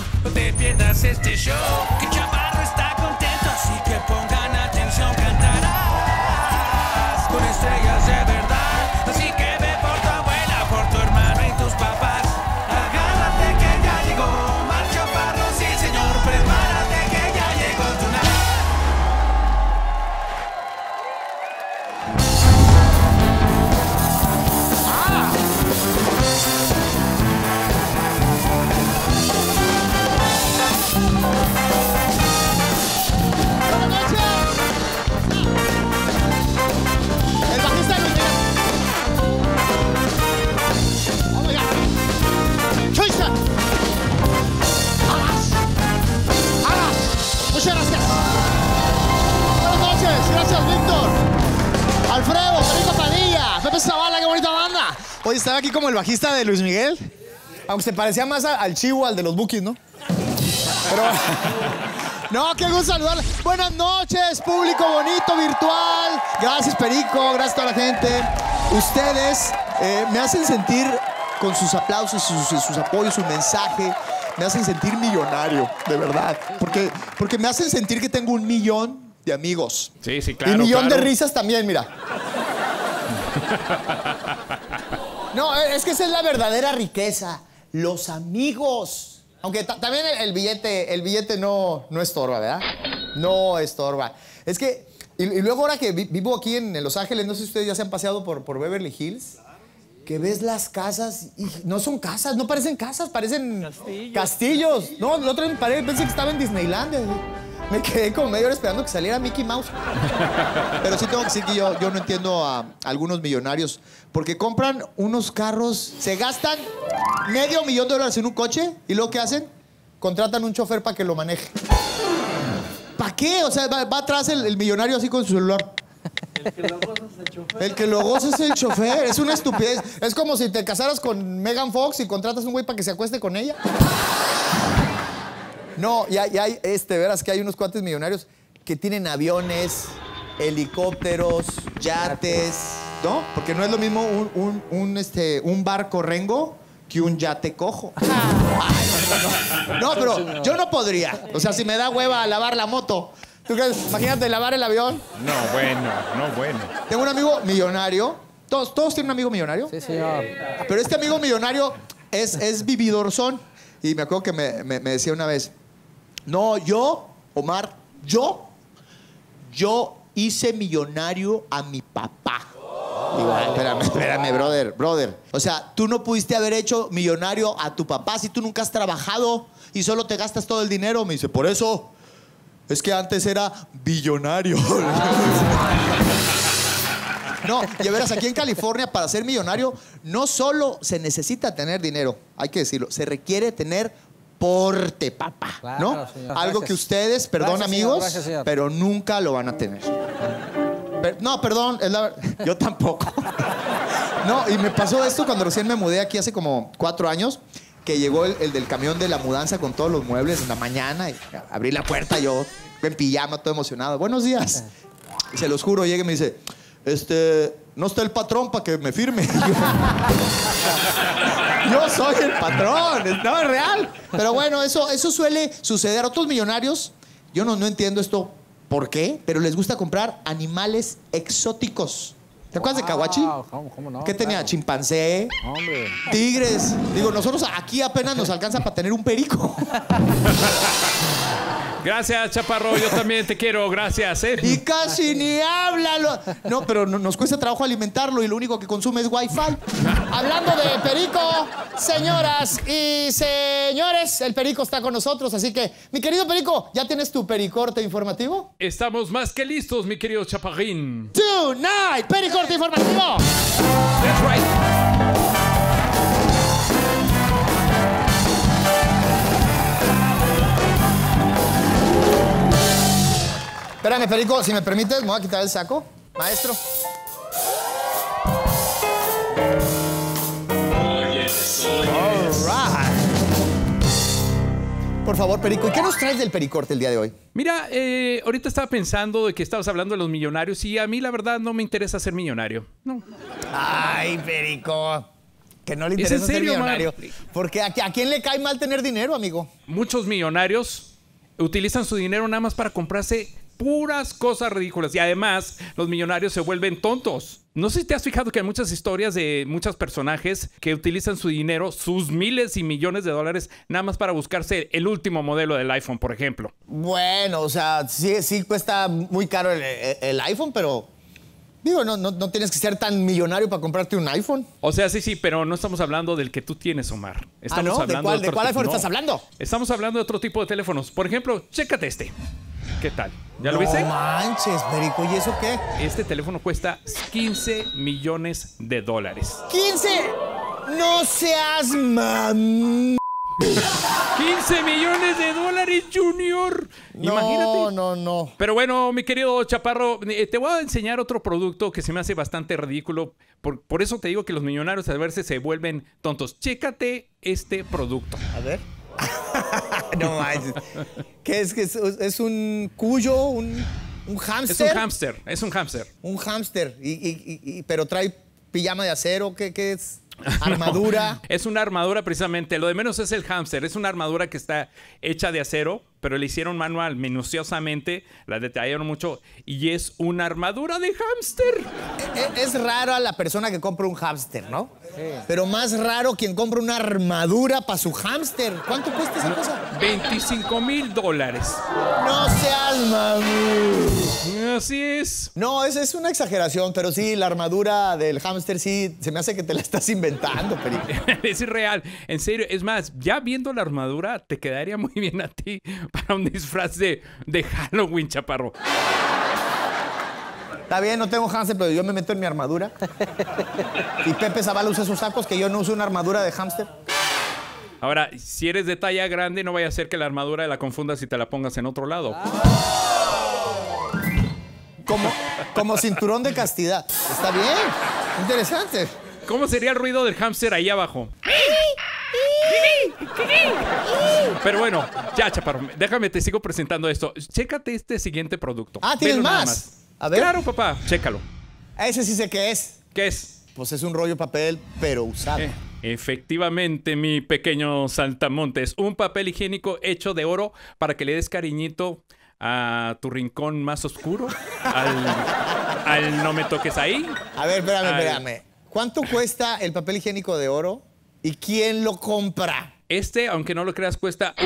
No te pierdas este show, que Chaparro está contento, así que pongan atención, cantarás con estrellas de verdad. Así que ve por tu abuela, por tu hermano y tus papás. Agárrate que ya llegó Omar Chaparro, sí señor, prepárate que ya llegó tu El bajista Luis Miguel. Oh my God. Chuisa. Alas. Muchas gracias. Buenas noches. Gracias, Víctor. Alfredo, Federico Padilla, Pepe Zavala, qué bonita banda. Oye, estaba aquí como el bajista de Luis Miguel. Aunque se parecía más al Chivo, al de los Bookies, ¿no? Pero... No, qué gusto saludarle. Buenas noches, público bonito, virtual. Gracias, Perico. Gracias a toda la gente. Ustedes me hacen sentir, con sus aplausos, sus apoyos, su mensaje, me hacen sentir millonario, de verdad. Porque me hacen sentir que tengo 1 millón de amigos. Sí, sí, claro. Y 1 millón claro. de risas también, mira. No, es que esa es la verdadera riqueza. Los amigos. Aunque también el billete no estorba, ¿verdad? No estorba. Es que, y luego ahora que vivo aquí en Los Ángeles, no sé si ustedes ya se han paseado por Beverly Hills, que ves las casas y no son casas, no parecen casas, parecen castillos. No, el otro día pensé que estaba en Disneylandia. Me quedé como media hora esperando que saliera Mickey Mouse. Pero sí tengo que decir que yo no entiendo a algunos millonarios. Porque compran unos carros, se gastan $500,000 en un coche y luego ¿qué hacen? Contratan un chofer para que lo maneje. ¿Para qué? O sea, va atrás el millonario así con su celular. El que lo goza es el chofer. El que lo goza es el chofer. Es una estupidez. Es como si te casaras con Megan Fox y contratas un güey para que se acueste con ella. No, ya hay, verás que hay unos cuates millonarios que tienen aviones, helicópteros, yates, ¿no? Porque no es lo mismo un barco rengo que un yate cojo. No, pero yo no podría. O sea, si me da hueva lavar la moto. ¿Tú crees? Imagínate lavar el avión. No, bueno. Tengo un amigo millonario. ¿Todos tienen un amigo millonario? Sí, señor. Pero este amigo millonario es vividorzón. Y me acuerdo que me decía una vez, no, Omar, yo hice millonario a mi papá. Digo, espérame, brother. O sea, tú no pudiste haber hecho millonario a tu papá si tú nunca has trabajado y solo te gastas todo el dinero. Me dice, por eso, es que antes era billonario. No, y verás, aquí en California, para ser millonario, no solo se necesita tener dinero, hay que decirlo, se requiere tener porte, papá, Claro, ¿no? señor. Algo Gracias. que ustedes, perdón, Gracias, amigos, señor. Gracias, señor. pero nunca lo van a tener. No, perdón, yo tampoco. No, y me pasó esto cuando recién me mudé aquí hace como 4 años, que llegó el del camión de la mudanza con todos los muebles en la mañana, y abrí la puerta, yo en pijama, todo emocionado. Buenos días. Y se los juro, llega y me dice, no está el patrón para que me firme. Yo soy el patrón, no es real. Pero bueno, eso suele suceder. A otros millonarios, yo no entiendo esto por qué, pero les gusta comprar animales exóticos. ¿Te acuerdas de Caguachi? ¿Cómo no? ¿Qué tenía? Claro. Chimpancé, Hombre. tigres. Digo, nosotros aquí apenas nos alcanza para tener un perico. Gracias, Chaparro. Yo también te quiero. Gracias, Y casi ni habla. No, pero nos cuesta trabajo alimentarlo y lo único que consume es Wi-Fi. Hablando de perico, señoras y señores, el perico está con nosotros. Así que, mi querido perico, ¿ya tienes tu pericorte informativo? Estamos más que listos, mi querido Chaparrín. Tonight, pericorte informativo. That's right. Espérame, perico, si me permites, me voy a quitar el saco. Maestro. All right. Por favor, perico, ¿y qué nos traes del pericorte el día de hoy? Mira, ahorita estaba pensando de que estabas hablando de los millonarios y a mí la verdad no me interesa ser millonario. No. Ay, perico. Que no le ¿Es interesa en serio, ser millonario. Omar? Porque ¿a quién le cae mal tener dinero, amigo? Muchos millonarios utilizan su dinero nada más para comprarse puras cosas ridículas. Y además, los millonarios se vuelven tontos. No sé si te has fijado que hay muchas historias de muchos personajes que utilizan su dinero, sus miles y millones de dólares, nada más para buscarse el último modelo del iPhone, por ejemplo. Bueno, o sea, sí cuesta muy caro el iPhone, pero... Digo, no tienes que ser tan millonario para comprarte un iPhone. O sea, sí, pero no estamos hablando del que tú tienes, Omar. Estamos ¿no? hablando ¿De cuál iPhone no. estás hablando? Estamos hablando de otro tipo de teléfonos. Por ejemplo, chécate este. ¿Qué tal? ¿Ya lo No viste? manches, Perico, ¿y eso qué? Este teléfono cuesta 15 millones de dólares. ¡15! ¡No seas mam... 15 millones de dólares, Junior. Imagínate. No. Pero bueno, mi querido Chaparro, te voy a enseñar otro producto que se me hace bastante ridículo. Por eso te digo que los millonarios a veces se vuelven tontos. Chécate este producto. A ver. No manches. ¿Qué es? ¿Es un cuyo? ¿Un hámster? Es un hámster, es un hámster. Un hámster. Pero trae pijama de acero. ¿Qué es? ¿Armadura? No, es una armadura precisamente. Lo de menos es el hámster. Es una armadura que está hecha de acero, pero le hicieron manual, minuciosamente, la detallaron mucho y es una armadura de hámster. Es raro a la persona que compra un hámster, ¿no? Sí. Pero más raro quien compra una armadura para su hámster. ¿Cuánto cuesta esa cosa? $25,000. No seas mamú. Así es. No, es una exageración, pero sí, la armadura del hámster sí se me hace que te la estás inventando, Perico. Es irreal. En serio. Es más, ya viendo la armadura, te quedaría muy bien a ti para un disfraz de Halloween, Chaparro. Está bien, no tengo hámster, pero yo me meto en mi armadura. Y Pepe Zavala usa sus sacos, que yo no uso una armadura de hámster. Ahora, si eres de talla grande, no vaya a ser que la armadura la confundas y te la pongas en otro lado. Como cinturón de castidad. Está bien, interesante. ¿Cómo sería el ruido del hámster ahí abajo? Pero bueno, ya, Chaparro, déjame, te sigo presentando esto. Chécate este siguiente producto. Ah, ¿tienes Velo nada más? A ver. Claro, papá, chécalo. Ese sí sé qué es. ¿Qué es? Pues es un rollo de papel, pero usado. Efectivamente, mi pequeño saltamontes. Un papel higiénico hecho de oro para que le des cariñito a tu rincón más oscuro. al no me toques ahí. A ver, espérame. ¿Cuánto cuesta el papel higiénico de oro? ¿Y quién lo compra? Este, aunque no lo creas, cuesta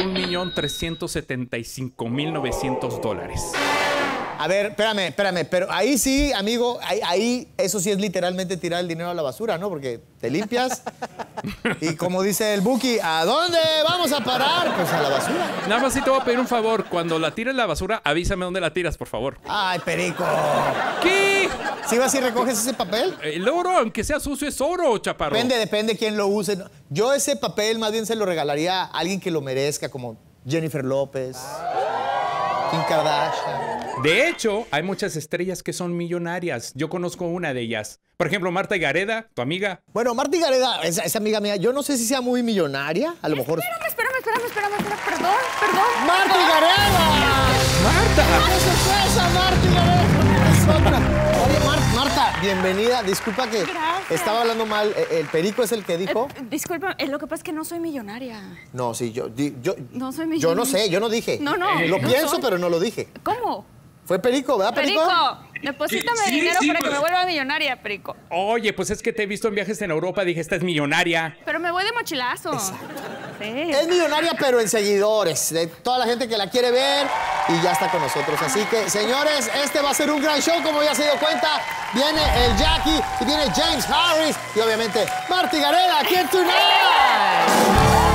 $1,375,900. A ver, espérame, pero ahí sí, amigo, ahí eso sí es literalmente tirar el dinero a la basura, ¿no? Porque te limpias y como dice el Buki, ¿a dónde vamos a parar? Pues a la basura. Nada más sí te voy a pedir un favor. Cuando la tires a la basura, avísame dónde la tiras, por favor. Ay, Perico. ¿Qué? ¿Sí vas y recoges ese papel? El oro, aunque sea sucio, es oro, Chaparro. Depende quién lo use. Yo ese papel más bien se lo regalaría a alguien que lo merezca, como Jennifer López, Kim Kardashian. De hecho, hay muchas estrellas que son millonarias. Yo conozco una de ellas. Por ejemplo, Marta Gareda, tu amiga. Bueno, Marta Gareda, esa amiga mía, yo no sé si sea muy millonaria. A lo mejor... Espérame. Perdón. ¡Marta Gareda! ¡Marta! ¡Qué sorpresa, Marta Gareda! Oye, Marta, bienvenida. Disculpa que Gracias. estaba hablando mal. ¿El Perico es el que dijo? Disculpa, lo que pasa es que no soy millonaria. No, sí, yo No soy yo no millonaria. sé, yo no dije. No, Lo no pienso, soy. pero no lo dije. ¿Cómo? Fue Perico, ¿verdad, Perico? Deposítame Sí, dinero sí, para que pues. me vuelva millonaria, Perico. Oye, pues es que te he visto en viajes en Europa. Dije, esta es millonaria. Pero me voy de mochilazo. Sí. Es millonaria, pero en seguidores. De toda la gente que la quiere ver y ya está con nosotros. Así que, señores, este va a ser un gran show, como ya se dio cuenta. Viene el Jackie y viene James Harris y obviamente Marta Gareda aquí en Tonight.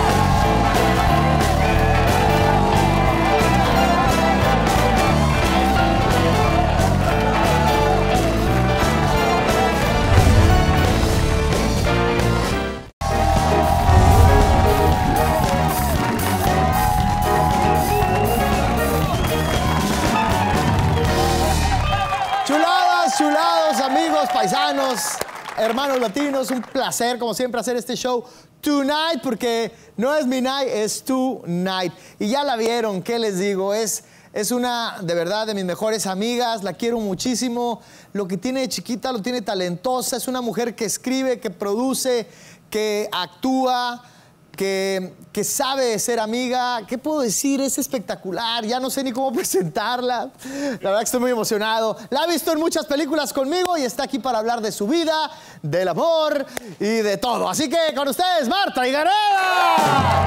Chulados, amigos, paisanos, hermanos latinos, un placer, como siempre, hacer este show Tonight, porque no es mi night, es Tonight. Y ya la vieron, ¿qué les digo? Es una, de verdad, de mis mejores amigas, la quiero muchísimo. Lo que tiene de chiquita lo tiene talentosa, es una mujer que escribe, que produce, que actúa, que sabe ser amiga. ¿Qué puedo decir? Es espectacular. Ya no sé ni cómo presentarla. La verdad que estoy muy emocionado. La ha visto en muchas películas conmigo y está aquí para hablar de su vida, del amor y de todo. Así que con ustedes, Marta Higareda.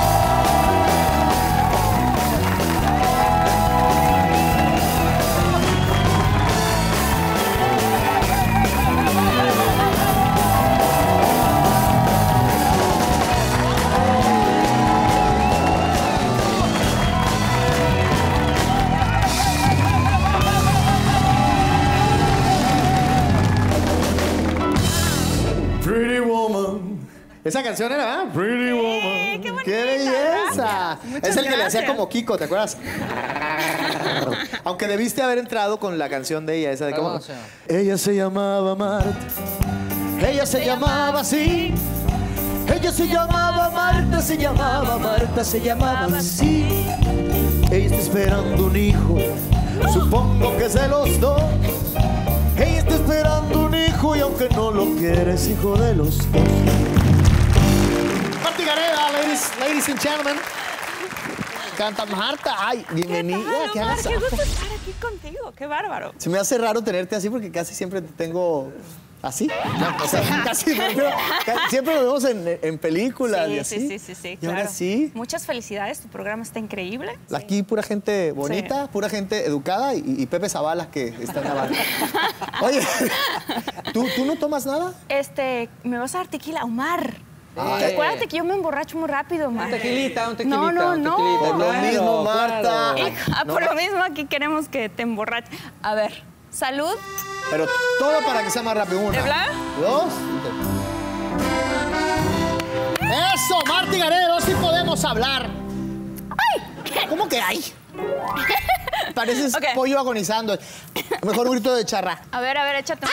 Pretty Woman. Esa canción era, ¿verdad? Pretty Woman. qué bonita, ¡Qué belleza! gracias. Es el que le hacía Muchas como Kiko, ¿te acuerdas? Aunque debiste haber entrado con la canción de ella, esa de cómo. Ella se llamaba Marta. Ella se llamaba así. Ella se llamaba Marta, se llamaba Marta, se llamaba así. Ella está esperando un hijo. Supongo que es de los dos. Ella está esperando un hijo y aunque no lo quiere es hijo de los dos. Marta Higareda, ladies and gentlemen. Canta Marta. Ay, bienvenida. ¿Qué tal, Omar? haces? Qué gusto estar aquí contigo. Qué bárbaro. Se me hace raro tenerte así porque casi siempre te tengo así. No, o sea, casi siempre lo vemos en películas y así. Sí, Y ahora claro. sí. Muchas felicidades, tu programa está increíble. Aquí pura gente bonita, pura gente educada y Pepe Zavala que está en la banda. Oye, ¿tú no tomas nada? Me vas a dar tequila, Omar. Ay. Acuérdate que yo me emborracho muy rápido, Omar. Un tequilita. No, no, un no. tequilita. Por lo Claro, mismo, Marta. claro. Hija, por lo mismo aquí queremos que te emborraches. A ver, salud. Pero todo para que sea más rápido. Una, ¿De verdad? dos. ¡Eso, Marta Higareda! Sí podemos hablar. ¡Ay! ¿Cómo que hay? Pareces Ok. pollo agonizando. Mejor un grito de charra. A ver, échate un...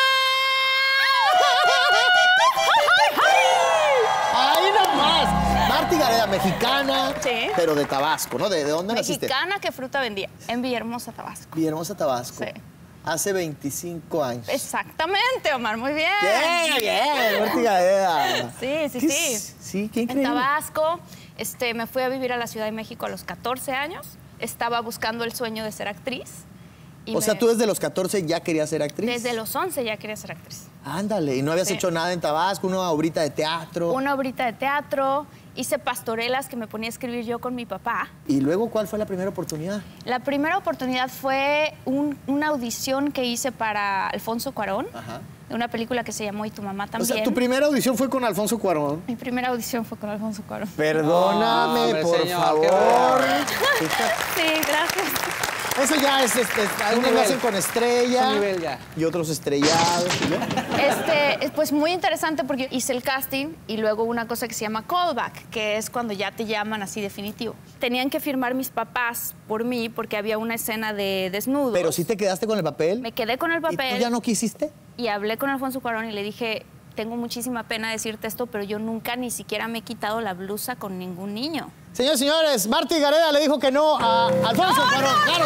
¡Ahí nomás! Marta Higareda, mexicana, Sí. pero de Tabasco, ¿no? ¿De dónde naciste? Mexicana, ¿qué fruta vendía? En Villahermosa, Tabasco. Villahermosa, Tabasco. Sí. Hace 25 años. Exactamente, Omar, muy bien. Bien, Marta Higareda. Sí. Sí, qué En increíble. Tabasco, me fui a vivir a la Ciudad de México a los 14 años. Estaba buscando el sueño de ser actriz. y O sea, tú desde los 14 ya querías ser actriz. Desde los 11 ya quería ser actriz. Ándale, ¿y no habías Sí. hecho nada en Tabasco? ¿Una obrita de teatro? Una obrita de teatro, hice pastorelas que me ponía a escribir yo con mi papá. ¿Y luego cuál fue la primera oportunidad? La primera oportunidad fue una audición que hice para Alfonso Cuarón, Ajá. de una película que se llamó Y tu mamá O también. sea, tu primera audición fue con Alfonso Cuarón. Mi primera audición fue con Alfonso Cuarón. Perdóname, hombre, por señor, favor. qué bárbaro. Sí, gracias. Eso ya es, algunos lo nivel. hacen con estrella Un nivel ya. y otros estrellados. Pues muy interesante porque hice el casting y luego una cosa que se llama callback, que es cuando ya te llaman así definitivo. Tenían que firmar mis papás por mí porque había una escena de desnudos. Pero sí te quedaste con el papel. Me quedé con el ¿Y papel. tú ya no quisiste? Y hablé con Alfonso Cuarón y le dije, tengo muchísima pena decirte esto, pero yo nunca ni siquiera me he quitado la blusa con ningún niño. Señores y señores, Marta Higareda le dijo que no a Alfonso Cuarón. Claro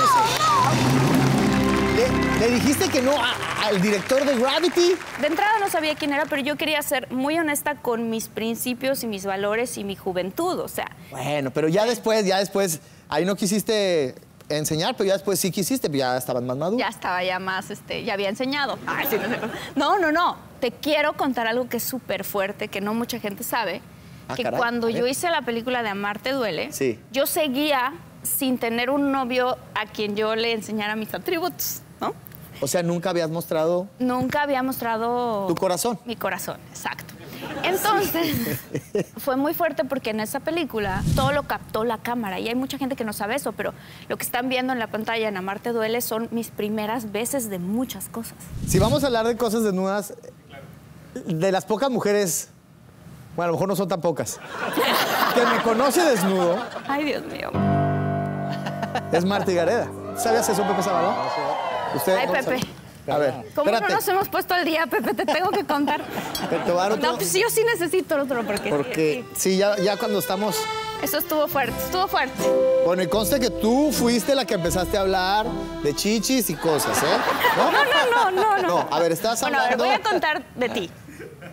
que sí. ¿Le dijiste que no al director de Gravity? De entrada no sabía quién era, pero yo quería ser muy honesta con mis principios y mis valores y mi juventud, o sea. Bueno, pero ya después, ahí no quisiste enseñar, pero ya después sí quisiste, pero ya estaban más maduros. Ya estaba ya más, ya había enseñado. Ay, sí, no. Te quiero contar algo que es súper fuerte, que no mucha gente sabe. Ah, Que caray, cuando a ver. yo hice la película de Amarte Duele, Sí. yo seguía sin tener un novio a quien yo le enseñara mis atributos, ¿no? O sea, nunca habías mostrado Nunca había mostrado... tu corazón. Mi corazón, exacto. Entonces, fue muy fuerte porque en esa película todo lo captó la cámara y hay mucha gente que no sabe eso, pero lo que están viendo en la pantalla en Amarte Duele son mis primeras veces de muchas cosas. Si vamos a hablar de cosas desnudas, de las pocas mujeres, bueno, a lo mejor no son tan pocas, que me conoce desnudo, Ay, Dios mío. es Marta Higareda. ¿Sabías eso, Pepe Zavala? ¿Usted Ay, no Pepe. sabe? A ver, ¿Cómo espérate. no nos hemos puesto al día, Pepe? Te tengo que contar. Te voy a dar otro, No, pues yo sí necesito otro porque... porque sí, ya cuando estamos... Eso estuvo fuerte, Bueno, y conste que tú fuiste la que empezaste a hablar de chichis y cosas, ¿eh? No. No, a ver, estás Bueno, a ver, hablando... voy a contar de ti.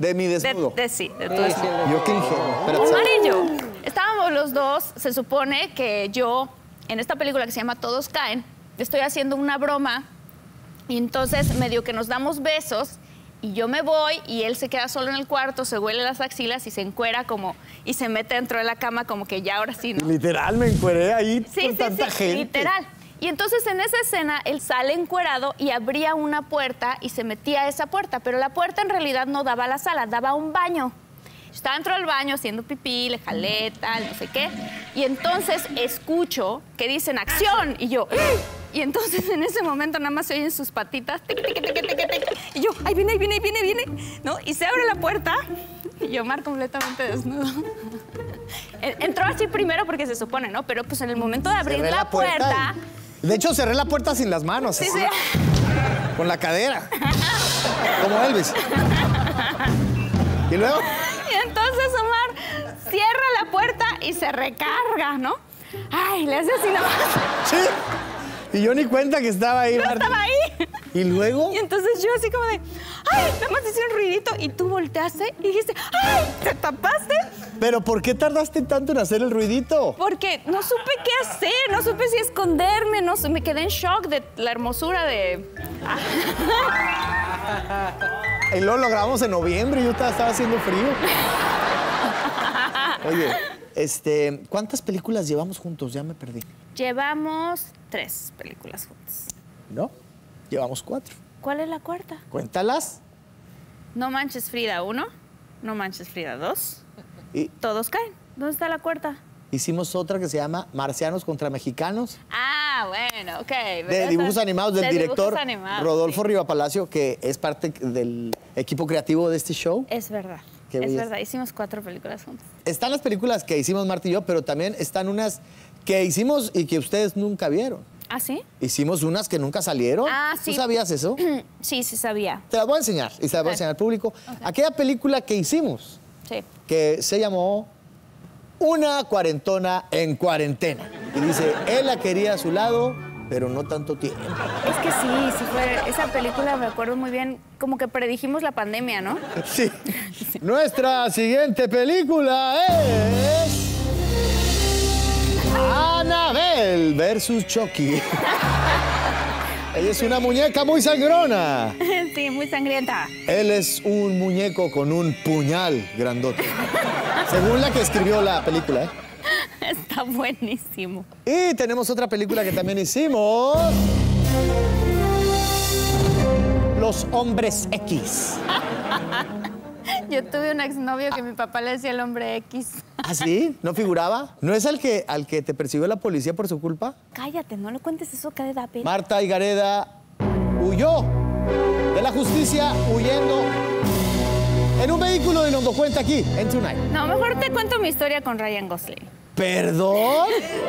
De mi desnudo. Sí, de tu desnudo. Yo qué ingenuo. Espérate. Omar y yo estábamos los dos, se supone que yo, en esta película que se llama Todos Caen, estoy haciendo una broma y entonces medio que nos damos besos y yo me voy y él se queda solo en el cuarto, se huele las axilas y se encuera como y se mete dentro de la cama como que ya ahora sí, ¿no? Literal, me encueré ahí Sí, con tanta gente. literal. Y entonces en esa escena él sale encuerado y abría una puerta y se metía a esa puerta, pero la puerta en realidad no daba a la sala, daba a un baño. Estaba dentro del baño haciendo pipí, le jalé, tal, no sé qué. Y entonces escucho que dicen acción y yo... Y entonces en ese momento nada más se oyen sus patitas. Tic, tic, tic, tic, tic, tic, y yo, ahí viene, ¿no? Y se abre la puerta y Omar completamente desnudo. Entró así primero porque se supone, ¿no? Pero pues en el momento de abrir Cerré la puerta... De hecho, cerré la puerta sin las manos. Sí, así, sí. Con la cadera. Como Elvis. Y luego... Y entonces Omar cierra la puerta y se recarga, ¿no? Ay, le hace así nada más. Sí. Y yo ni cuenta que estaba ahí. Yo Marta. estaba ahí. Y luego... Y entonces yo así como de, ay, nada más hice un ruidito y tú volteaste y dijiste, ay, ¿te tapaste? ¿Pero por qué tardaste tanto en hacer el ruidito? Porque no supe qué hacer, no supe si esconderme, no sé, me quedé en shock de la hermosura de... Y luego lo grabamos en noviembre y yo estaba haciendo frío. Oye, ¿cuántas películas llevamos juntos? Ya me perdí. Llevamos 3 películas juntas. ¿No? Llevamos 4. ¿Cuál es la cuarta? Cuéntalas. No manches Frida 1, No manches Frida 2, Y Todos Caen. ¿Dónde está la cuarta? hicimos otra que se llama Marcianos contra Mexicanos, Ah, bueno, ok. de dibujos animados del director dibujos animados, Rodolfo sí. Rivapalacio, que es parte del equipo creativo de este show. Es verdad, Qué es belleza. verdad. Hicimos 4 películas juntas. Están las películas que hicimos Marta y yo, pero también están unas que hicimos y que ustedes nunca vieron. ¿Ah, sí? Hicimos unas que nunca salieron. Ah, sí. ¿Tú sabías eso? Sí, sí sabía. Te las voy a enseñar y se las voy a enseñar al público. Aquella película que hicimos, Sí. que se llamó Una cuarentona en cuarentena. Y dice, él la quería a su lado, pero no tanto tiempo. Es que sí fue... Esa película me acuerdo muy bien, como que predijimos la pandemia, ¿no? Sí. Nuestra siguiente película es... Annabelle versus Chucky. Ella es una muñeca muy sangrona. Sí, muy sangrienta. Él es un muñeco con un puñal grandote. Según la que escribió la película, ¿eh? Está buenísimo. Y tenemos otra película que también hicimos. Los Hombres X. Yo tuve un exnovio que mi papá le decía el hombre X. ¿Ah, sí? ¿No figuraba? ¿No es al que te persiguió la policía por su culpa? Cállate, no le cuentes eso que da pena. Marta Higareda huyó de la justicia huyendo en un vehículo y nos lo cuenta aquí, en Tonight. No, mejor te cuento mi historia con Ryan Gosling. ¿Perdón?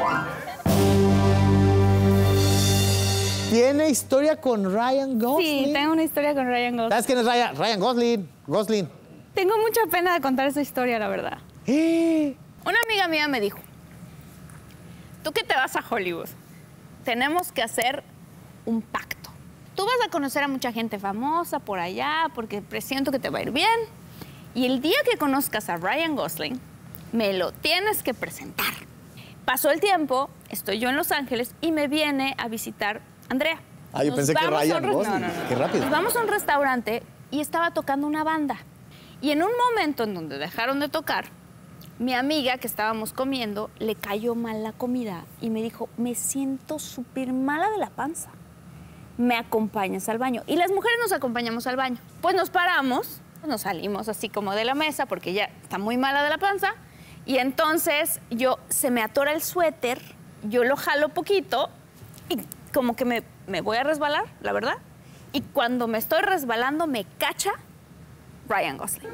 ¿Tiene historia con Ryan Gosling? Sí, tengo una historia con Ryan Gosling. ¿Sabes quién es Ryan? Ryan Gosling. Gosling. Tengo mucha pena de contar esa historia, la verdad. Una amiga mía me dijo, tú que te vas a Hollywood, tenemos que hacer un pacto. Tú vas a conocer a mucha gente famosa por allá porque presiento que te va a ir bien. Y el día que conozcas a Ryan Gosling, me lo tienes que presentar. Pasó el tiempo, estoy yo en Los Ángeles y me viene a visitar Andrea. Ah, yo Nos pensé que vamos a Ryan un Gosling. Qué rápido. Nos vamos a un restaurante y estaba tocando una banda. Y en un momento en donde dejaron de tocar, mi amiga que estábamos comiendo le cayó mal la comida y me dijo, me siento súper mala de la panza. ¿Me acompañas al baño? Y las mujeres nos acompañamos al baño. Pues nos paramos, nos salimos así como de la mesa porque ya está muy mala de la panza. Y entonces se me atora el suéter, yo lo jalo poquito y como que me voy a resbalar, la verdad. Y cuando me estoy resbalando me cacha Ryan Gosling.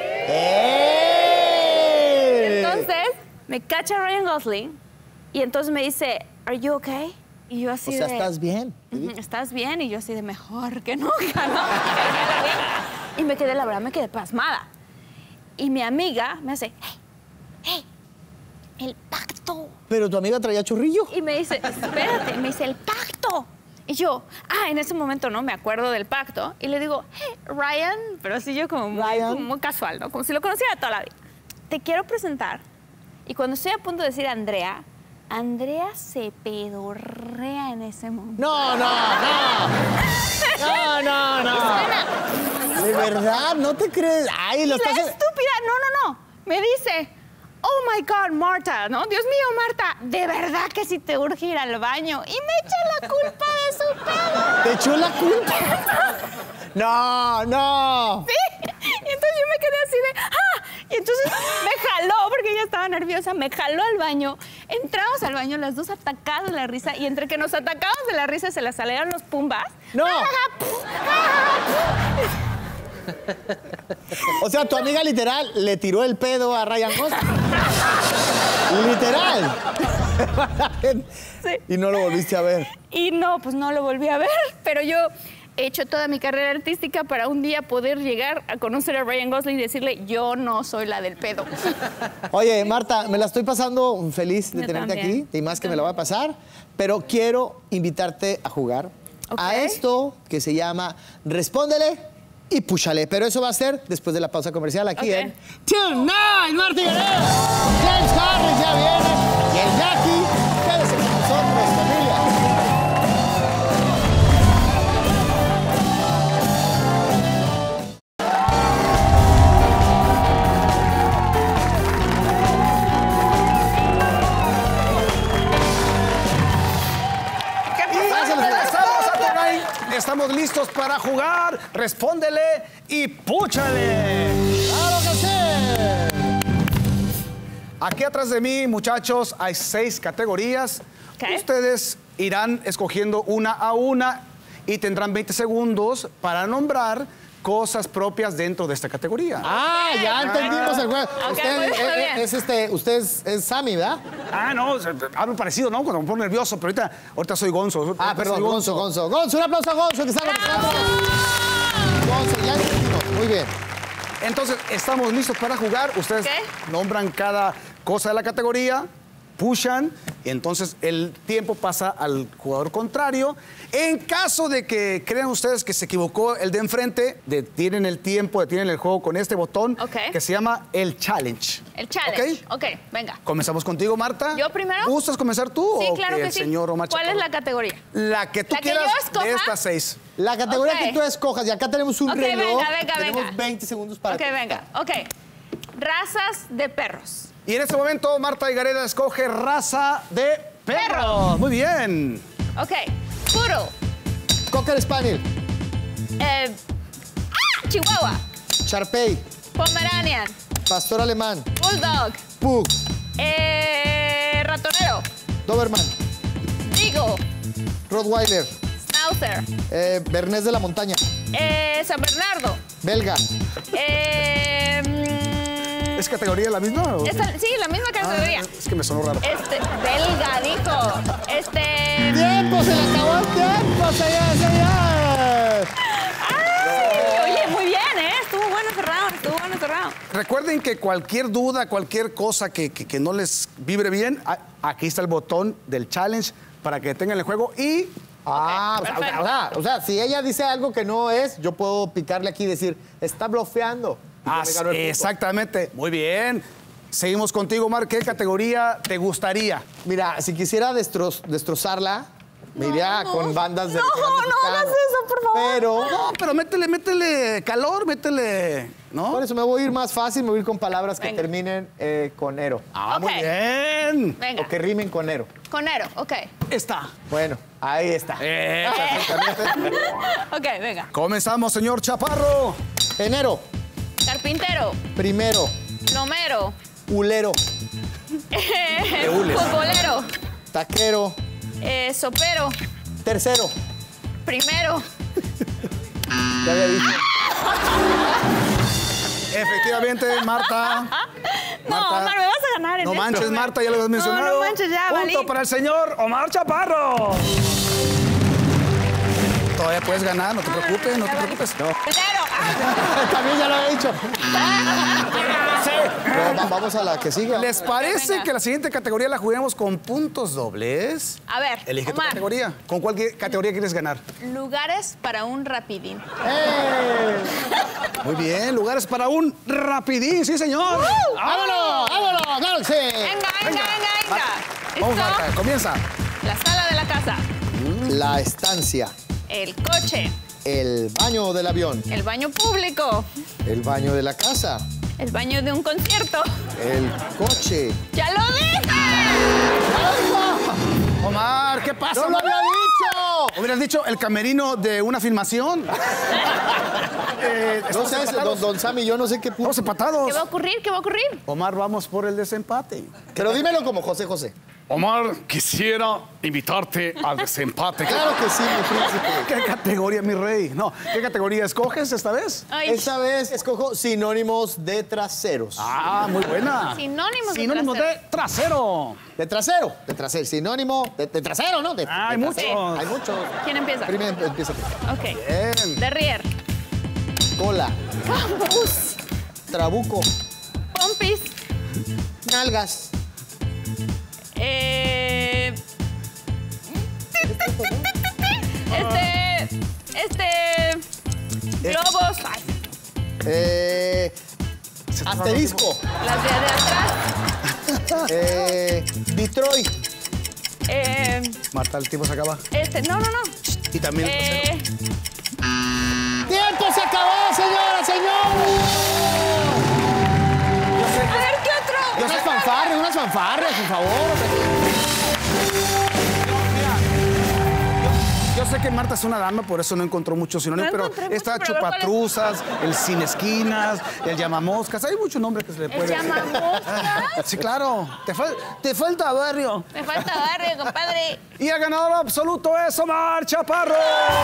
Entonces me cacha Ryan Gosling y entonces me dice, ¿Are you okay? Y yo así O sea, de... ¿estás bien? ¿Estás bien? Y yo así de mejor que nunca, ¿no? Y me quedé, la verdad, me quedé pasmada. Y mi amiga me hace, hey, el pacto. Pero tu amiga traía churrillo. Y me dice, espérate, me dice, el pacto. Y yo, en ese momento no me acuerdo del pacto. Y le digo, Ryan, pero así yo como muy casual, ¿no? Como si lo conociera toda la vida. Te quiero presentar. Y cuando estoy a punto de decir Andrea, Andrea se pedorrea en ese momento. No. De verdad, no te crees. Ay, lo Y la estás... estúpida, no. Me dice, oh my God, Marta, ¿no? Dios mío, Marta, de verdad que sí te urge ir al baño. Y me echa la culpa de su pedo. ¿Te echó la culpa? No. Sí. Y entonces yo me quedé así de, ¡ah! Y entonces me jaló, porque ella estaba nerviosa, me jaló al baño. Entramos al baño, las dos atacadas de la risa, y entre que nos atacamos de la risa se las salieron los pumbas. No. O sea, tu amiga literal le tiró el pedo a Ryan Gosling. Literal. Sí. Y no lo volviste a ver. Y no, pues no lo volví a ver, pero yo he hecho toda mi carrera artística para un día poder llegar a conocer a Ryan Gosling y decirle, yo no soy la del pedo. Oye, Marta, me la estoy pasando feliz de Yo tenerte también. aquí, y más que me la voy a pasar, pero quiero invitarte a jugar a esto que se llama Respóndele y Púchale. Pero eso va a ser después de la pausa comercial aquí en Tonight, Marta y Gareda. James Harris ya viene y el Jackie. Quédese con nosotros, familia. Estamos listos para jugar. Respóndele y púchale. ¡Claro que sí! Aquí atrás de mí, muchachos, hay 6 categorías. Ok. Ustedes irán escogiendo una a una y tendrán 20 segundos para nombrar cosas propias dentro de esta categoría. Ah, ya entendimos el juego. Ok, muy bien. Usted es Sammy, ¿verdad? No, hablo parecido, ¿no? Cuando me pongo nervioso, pero ahorita soy Gonzo. Ah, perdón, Soy Gonzo. Gonzo, un aplauso a Gonzo que está representando. Gonzo, ya entendimos. Muy bien. Entonces, estamos listos para jugar. Ustedes Ok. nombran cada cosa de la categoría, pushan, y entonces el tiempo pasa al jugador contrario. En caso de que crean ustedes que se equivocó el de enfrente, detienen el tiempo, detienen el juego con este botón Ok. que se llama el challenge. El challenge. ¿Ok? Ok, venga. Comenzamos contigo, Marta. ¿Yo primero? ¿Gustas comenzar tú Sí, o claro que el sí. señor Omar ¿Cuál es Chaparro? la categoría? La que tú ¿La que yo quieras escoja? de estas 6. La categoría Ok. que tú escojas, y acá tenemos un Ok, reloj. venga. Tenemos 20 segundos para Ok, venga. Ok. Razas de perros. Y en este momento, Marta Higareda escoge raza de perro. Perro. Muy bien. Ok. Poodle. Cocker Spaniel, Chihuahua. Sharpei, Pomeranian. Pastor Alemán, Bulldog. Pug, Ratonero. Doberman, Beagle. Rottweiler, Schnauzer. Bernés de la Montaña, San Bernardo. Belga. ¿Es categoría la misma? o qué? Sí, la misma categoría. Es que me sonó raro. Belga, dijo. ¡Tiempo! ¡Se le acabó el tiempo, señores! Oye, muy bien, ¿eh? Estuvo bueno ese round. Recuerden que cualquier duda, cualquier cosa que no les vibre bien, aquí está el botón del challenge para que detengan el juego y... O sea, si ella dice algo que no es, yo puedo picarle aquí y decir, está blofeando. Y yo me gano el punto. Exactamente. Muy bien. Seguimos contigo, Mar. ¿Qué categoría te gustaría? Mira, si quisiera destrozarla, me iría con bandas de... No, regional no mexicano. hagas eso, por favor. Pero... No, pero métele calor, métele... ¿No? Por eso me voy a ir más fácil, me voy a ir con palabras que Venga. terminen con ero. Ah, Ok. muy bien. Venga. O que rimen con ero. Conero, ok. Está. Bueno, ahí está. Ok, venga. Comenzamos, señor Chaparro. Enero, Carpintero. primero, Plomero. hulero, Futbolero. taquero, Sopero. tercero. Primero. Ya había dicho. Efectivamente, Marta. No, Omar, me vas a ganar en No esto. manches, Marta, ya lo habías mencionado. No manches, ya, Punto valí. para el señor Omar Chaparro. Todavía puedes ganar, no te preocupes, no te preocupes. Primero. También ya lo había dicho. Pero vamos a la que sigue. ¿Les parece venga. que la siguiente categoría la juguemos con puntos dobles? A ver, Elige tu Omar, categoría. ¿Con cuál categoría quieres ganar? lugares para un rapidín. Muy bien, lugares para un rapidín, sí, señor. ¡Vámonos! ¡Vámonos! ¡Claro que sí! Venga, venga, venga. Vamos, ¿Listo? Marta, comienza. La sala de la casa, La estancia, el coche, el baño del avión, el baño público, el baño de la casa, el baño de un concierto. el coche. ¡Ya lo dije! Omar, ¿qué pasa? ¡No lo Omar? había dicho! Hubieras dicho el camerino de una filmación. No Estamos sé, empatados. don Sammy, yo no sé qué Estamos puso. empatados. ¿Qué va a ocurrir? ¿Qué va a ocurrir? Omar, vamos por el desempate. Pero dímelo como José José. Omar, quisiera invitarte al desempate. Claro que sí, mi príncipe. ¿Qué categoría, mi rey? No, ¿qué categoría escoges esta vez? Ay, Esta vez escojo sinónimos de traseros. Ah, muy buena. Sinónimos de Sinónimos trasero. de trasero. De trasero. Sinónimo de trasero, ¿no? De Hay de muchos. trasero. Hay muchos. ¿Quién empieza? Primero empieza. Ok. Bien. Derrier, Cola, campus, trabuco, pompis, nalgas, globos, ay, asterisco, las de atrás, Detroit, Marta, el tiempo se acaba. no. Y también el trasero. ¡Tiempo se acabó, señora, señor! A ver, ¿qué otro? Unas fanfarrias, por favor. Yo sé que Marta es una dama, por eso no encontró muchos sinónimos, No pero encontré mucho, está pero a ver, ¿cuál es? chupatruzas, el sin esquinas, el llamamoscas. Hay muchos nombres que se le ¿El puede decir. llamamoscas? Sí, claro. Te falta barrio. Me falta barrio, compadre. Y el ganador absoluto es Omar Chaparro.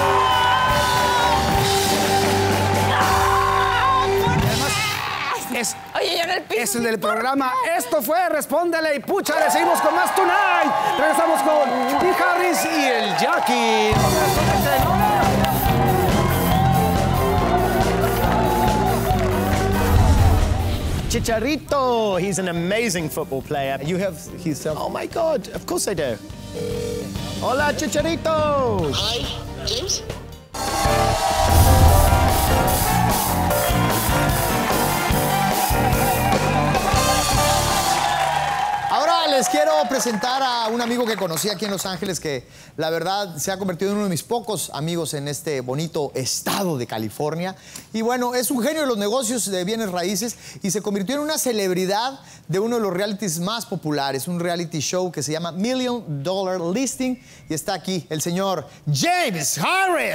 Es, Oye, yo en el piso. es el del programa. Esto fue Respóndele y Púchale. Seguimos con más Tonight. Regresamos con Tim Harris y el Jackie. Chicharito, he's an amazing football player. You have his. Oh my God! Of course I do. Hola, Chicharito. Hi, James. Ahora les quiero presentar a un amigo que conocí aquí en Los Ángeles que la verdad se ha convertido en uno de mis pocos amigos en este bonito estado de California. Y bueno, es un genio de los negocios de bienes raíces y se convirtió en una celebridad de uno de los realities más populares, un reality show que se llama $1 Million Listing. Y está aquí el señor James Harris.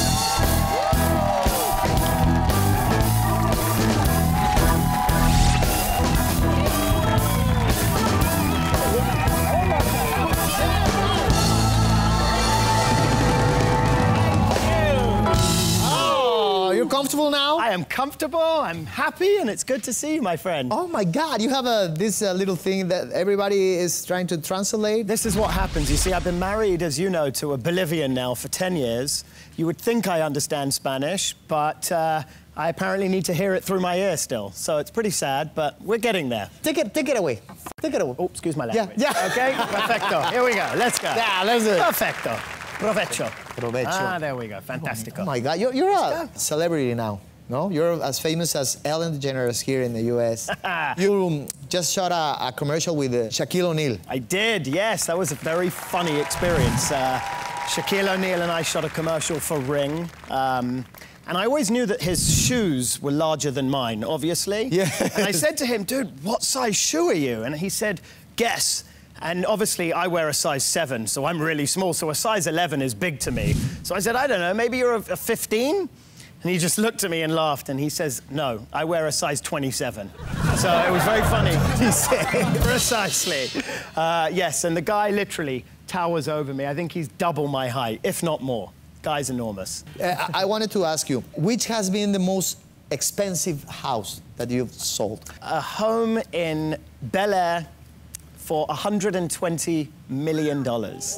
You're comfortable now? I am comfortable, I'm happy, and it's good to see you, my friend. Oh my God, you have this little thing that everybody is trying to translate. This is what happens. You see, I've been married, as you know, to a Bolivian now for 10 years. You would think I understand Spanish, but I apparently need to hear it through my ear still. So it's pretty sad, but we're getting there. Take it away. Take it away. Oh, excuse my Yeah, language. yeah. Okay, perfecto. Here we go. Let's go. Yeah, let's do it. Perfecto. Provecho. Provecho. Ah, there we go. Fantastico. Oh my God, you're a celebrity now, no? You're as famous as Ellen DeGeneres here in the U.S. You just shot a commercial with Shaquille O'Neal. I did, yes. That was a very funny experience. Shaquille O'Neal and I shot a commercial for Ring. And I always knew that his shoes were larger than mine, obviously. Yeah. And I said to him, dude, what size shoe are you? And he said, guess. And obviously, I wear a size 7, so I'm really small, so a size 11 is big to me. So I said, I don't know, maybe you're a 15? And he just looked at me and laughed, and he says, no, I wear a size 27. So it was very funny. He said, precisely. Yes, and the guy literally towers over me. I think he's double my height, if not more. Guy's enormous. I wanted to ask you, which has been the most expensive house that you've sold? A home in Bel Air for $120 million.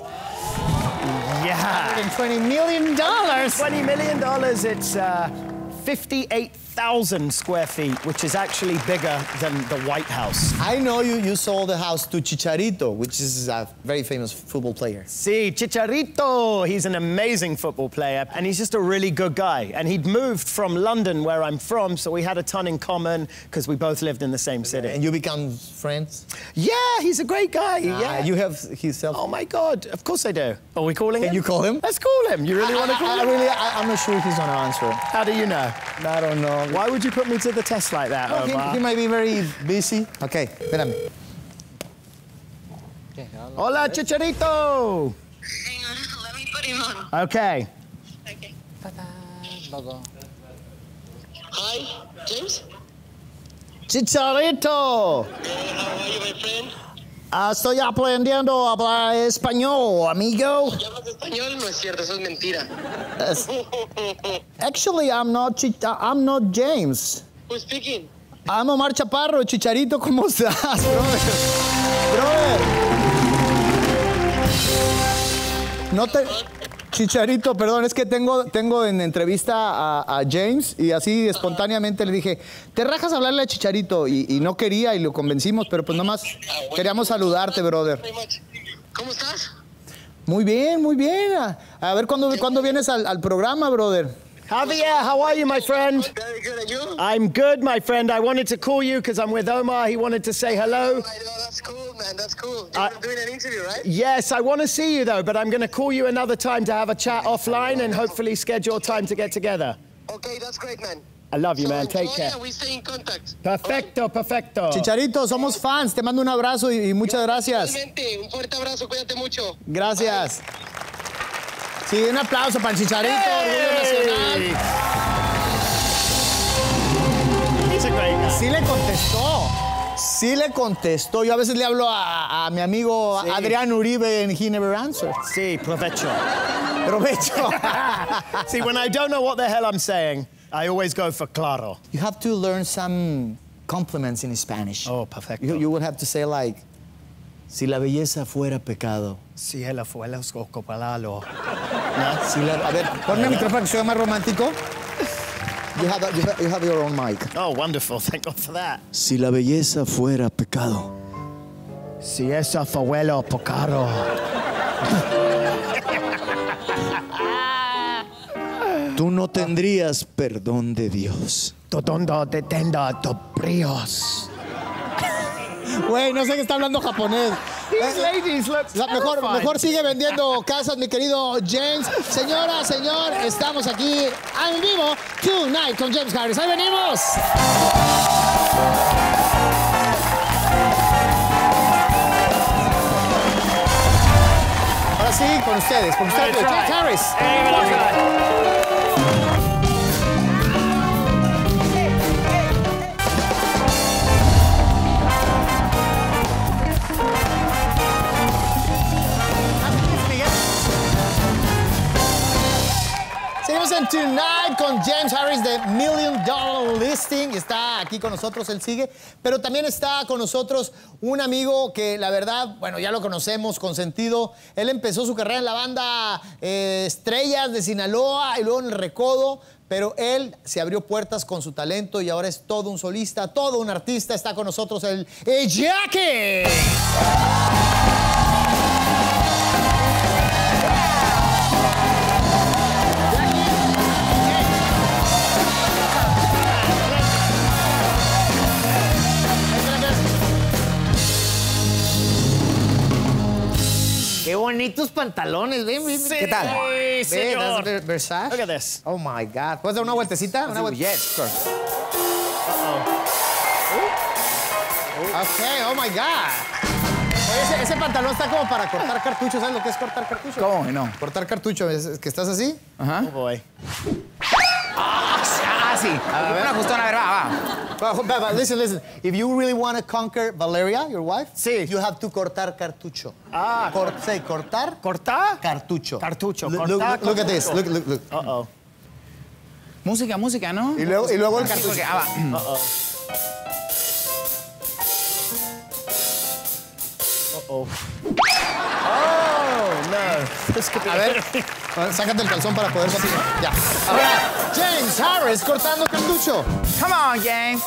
Yeah. $120 million. $20 million, it's 58,000 square feet, which is actually bigger than the White House. I know you sold the house to Chicharito, which is a very famous football player. Sí, Chicharito. He's an amazing football player, and he's just a really good guy. And he'd moved from London, where I'm from, so we had a ton in common because we both lived in the same city. And you become friends? Yeah, he's a great guy. Yeah. You have his cell phone? Oh my God! Of course I do. Are we calling him? Can you call him? Let's call him. You really want to call him? I'm not sure if he's gonna answer. How do you know? I don't know. Why would you put me to the test like that, Omar? He might be very busy. Okay, espérame. Hola, Chicharito. Hang on, let me put him on. Okay. Okay. Hi, James. Chicharito. How are you, my friend? Estoy aprendiendo a hablar español, amigo. ¿Hablas español? No es cierto, eso es mentira. Actually, I'm not James. Who's speaking? I'm Omar Chaparro. Chicharito, ¿cómo estás, brother? No te... Chicharito, perdón, es que tengo en entrevista a James y así espontáneamente le dije, ¿te rajas a hablarle a Chicharito? Y no quería y lo convencimos, pero pues nomás queríamos saludarte, brother. ¿Cómo estás? Muy bien, muy bien. A ver cuándo vienes al programa, brother. Javier, how are you, my friend? Very good, and you? I'm good, my friend. I wanted to call you because I'm with Omar. He wanted to say hello. I know, that's cool, man, that's cool. You're doing an interview, right? Yes, I want to see you, though, but I'm going to call you another time to have a chat offline and hopefully schedule time to get together. Okay, that's great, man. I love you, man. Take care. We stay in contact. Perfecto, perfecto. Chicharito, somos fans. Te mando un abrazo y muchas gracias. Igualmente, un fuerte abrazo, cuídate mucho. Gracias. Sí, un aplauso para el Chicharito, Orgullo Nacional. He's a great guy. Sí le contestó. Yo a veces le hablo a mi amigo Adrián Uribe and he never answers. Sí, provecho. Provecho. See, when I don't know what the hell I'm saying, I always go for claro. You have to learn some compliments in Spanish. Oh, perfecto. You would have to say like, si la belleza fuera pecado. Si él fue los cocopalalo. A ver, ponme el micrófono que sea más romántico. You have your own mic. Oh, wonderful. Thank God for that. Si la belleza fuera pecado. Si esa fuera pecado. Tú no tendrías perdón de Dios. Totondo te tenda bríos. Güey, no sé qué está hablando japonés. These ladies look Mejor sigue vendiendo casas, mi querido James. Señora, señor, estamos aquí en vivo Tonight con James Harris. ¡Ahí venimos! Ahora sí, con ustedes, James Harris. Seguimos en Tonight con James Harris de $1 Million Listing. Está aquí con nosotros, él sigue. Pero también está con nosotros un amigo que la verdad, bueno, ya lo conocemos, Consentido. Él empezó su carrera en la banda Estrellas de Sinaloa y luego en El Recodo. Pero él se abrió puertas con su talento y ahora es todo un solista, todo un artista. Está con nosotros el Jackie. Qué bonitos pantalones, ven. ¿Qué tal? Sí, señor. That's Versace. Look at this. Oh my God. ¿Puedes dar una vueltecita? Yes, of course. Okay, oh my God. Oye, ese pantalón está como para cortar cartuchos. ¿Sabes lo que es cortar cartuchos? ¿Cómo que no? Cortar cartucho, es que estás así. Ajá. Oh boy. Sí. A ver, una justona, a ver, va. But listen. If you really want to conquer Valeria, your wife, sí, you have to cortar cartucho. Say cortar. ¿Cortar? Cartucho. Cartucho. Look at this. Look. Uh-oh. Música, ¿no? Y luego el Sí, cartucho. porque, va. Uh-oh. Uh-oh. Oh, no. A ver, sácate el calzón para poder continuar. Ya. Ahora, James Harris cortando cartucho. Come on, James.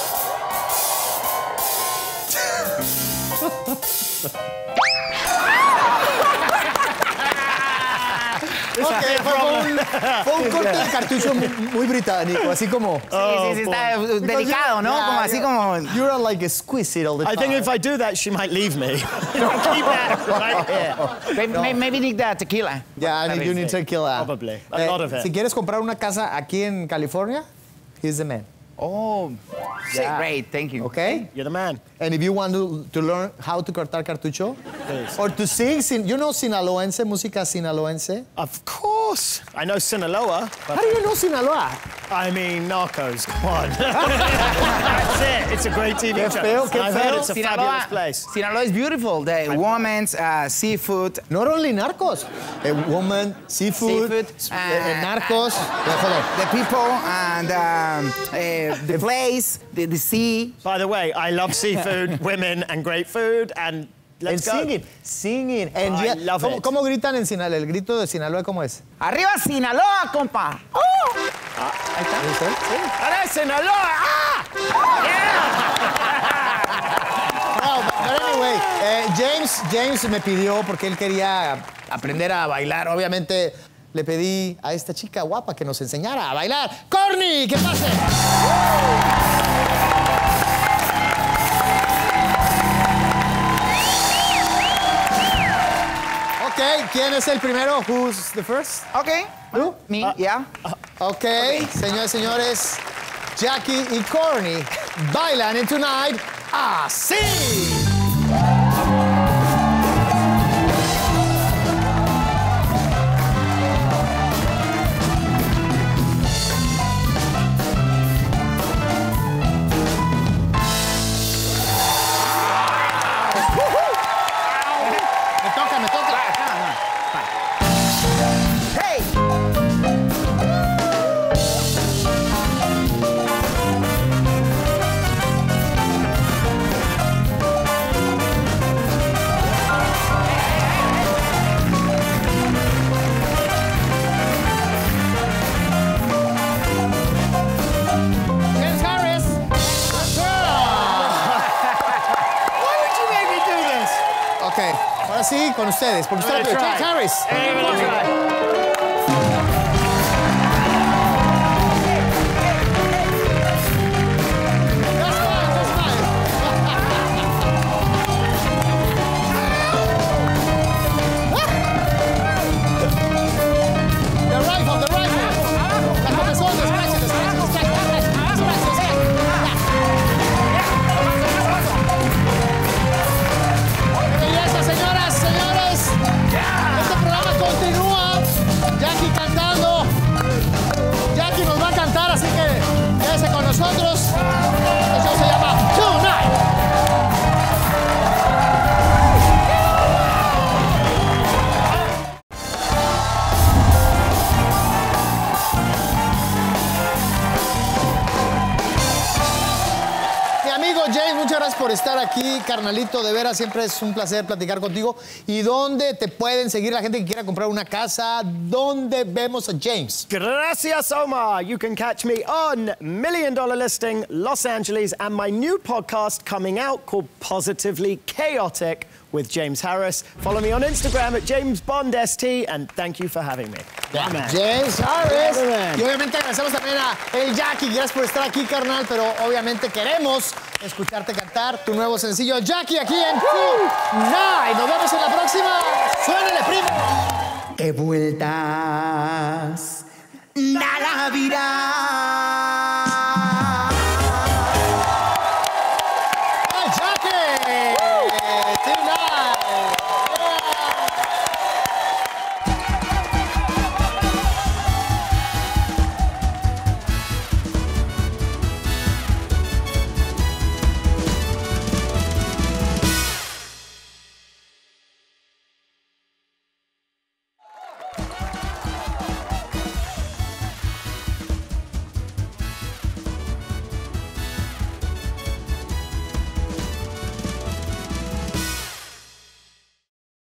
Ok, fue un corte de cartucho muy británico, así como... Sí, está delicado, ¿no? Como así como... You're like exquisite all the time. I think if I do that, she might leave me. Keep that right here. Maybe need that tequila. Yeah, you need tequila. Probably. A lot of it. Si quieres comprar una casa aquí en California, he's the man. Oh, Yeah. great. Thank you. Okay? You're the man. And if you want to learn how to cortar cartucho, Please. or to sing, you know sinaloense, música sinaloense? Of course. I know Sinaloa. How do you know Sinaloa? I mean, Narcos, come on. That's it. It's a great TV Qué show. feo, qué I've heard feo. it's a fabulous place. Sinaloa is beautiful. The women's seafood. Not only narcos, a woman, seafood, narcos. Hold on. The people and the place, the sea. By the way, I love seafood, women, and great food, and let's go. Singing. And I love it. ¿Cómo gritan en Sinaloa? El grito de Sinaloa, ¿cómo es? Arriba Sinaloa, compa. Ahí está. ¡Ahora Sinaloa! ¡Ah! No, but anyway, James me pidió, porque él quería aprender a bailar. Obviamente, le pedí a esta chica guapa que nos enseñara a bailar. ¡Corny! ¡Que pase! Ok, ¿quién es el primero? Who's the first? Okay. ¿Tú? Me, yeah. Ok, señores, señores, Jackie y Corny bailan en Tonight así. Me toca. Hey. James Harris. Why would you make me do this? Ok, ahora sí, con ustedes. Por ustedes, Try. James Harris. I'm gonna try. That's fine. The rifle. La comezón, desgracia. ¡Qué belleza, señoras, señores! Este programa continúa. Jackie cantando. Jackie nos va a cantar, así que quédese con nosotros. El show se llama Tonight. Mi amigo James, muchas gracias por estar aquí, carnalito, de veras, siempre es un placer platicar contigo. ¿Y dónde te pueden seguir la gente que quiera comprar una casa? ¿Dónde vemos a James? Gracias, Omar. You can catch me on $1 Million Listing Los Angeles and my new podcast coming out called Positively Chaotic with James Harris. Follow me on Instagram at JamesBondST and thank you for having me. James Harris. Yeah, man. Y obviamente agradecemos también a el Jackie. Gracias por estar aquí, carnal, pero obviamente queremos escucharte cantar tu nuevo sencillo Jackie aquí en Tonight. Nos vemos en la próxima. Suénale, primo. Qué vueltas da la vida.